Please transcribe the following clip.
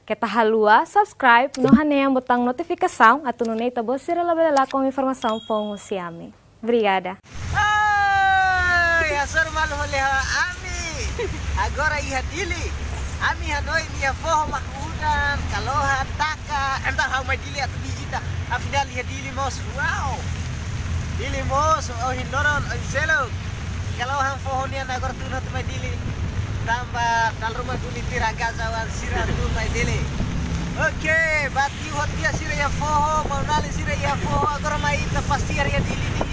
Kita halua, subscribe, nohane yang botão notificação, atau nunei tabo sira labela com informação fongusiame. Obrigada. Ya sor malu leha ami. Agora ia dili. Ami hanoi dia foho makudan, kaloha taka, entah how mai dili atau digita. Afinal ia dili mos. Wow. Dili mos oh hindoron selo. Kaloha foho ni agora tu not mai dili. Tambah dal rumah duli tiraga zawan sira tu mai dili. Oke, bati hotia sira ya foho, mau nali sira ya foho agora mai pasti ia dili.